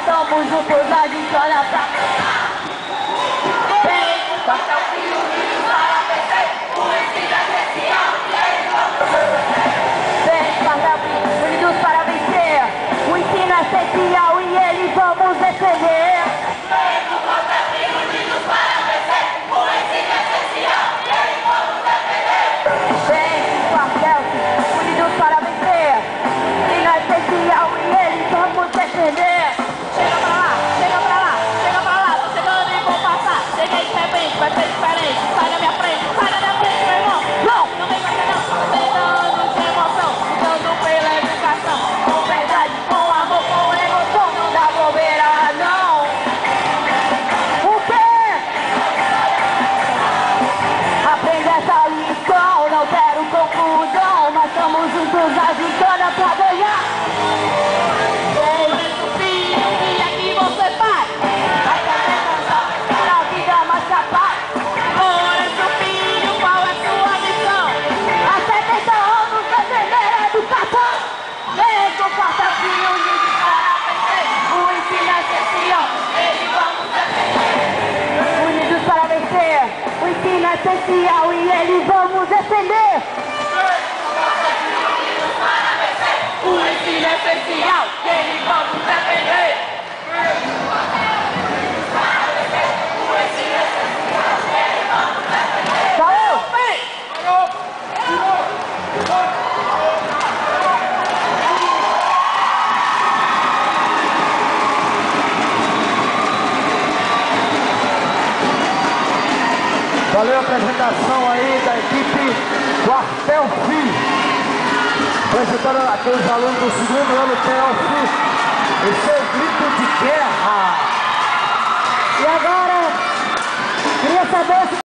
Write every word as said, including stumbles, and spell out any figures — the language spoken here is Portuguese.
tamo juntos, a gente olha pra... Vem, quartel-fim unidos para vencer, o ensino essencial, e aí vamos. Vem, quartel-fim unidos para vencer, o ensino essencial e eles vamos defender. Vem, quartel-fim unidos para vencer, o ensino essencial, e eles vamos defender. Vem, quartel-fim unidos para vencer, o ensino essencial e eles vamos defender. Chega pra lá, chega pra lá, chega pra lá, tô chegando e vou passar. Cheguei de repente, vai ser diferente. Sai da minha frente, sai da minha frente, meu irmão. Não, não vem com essa não, tô pegando de emoção, lutando pela educação. Com verdade, com amor, com emoção, não dá bobeira, não. O quê? Aprenda essa lição, não quero confusão, mas estamos juntos ajudando pra ganhar. Essencial e eles vamos defender. O ensino essencial e eles vamos defender. O ensino essencial e eles vamos defender. Valeu! Valeu a apresentação aí da equipe Quartel-Fim, apresentando aqueles alunos do segundo ano T L F, esse é o grito de guerra. E agora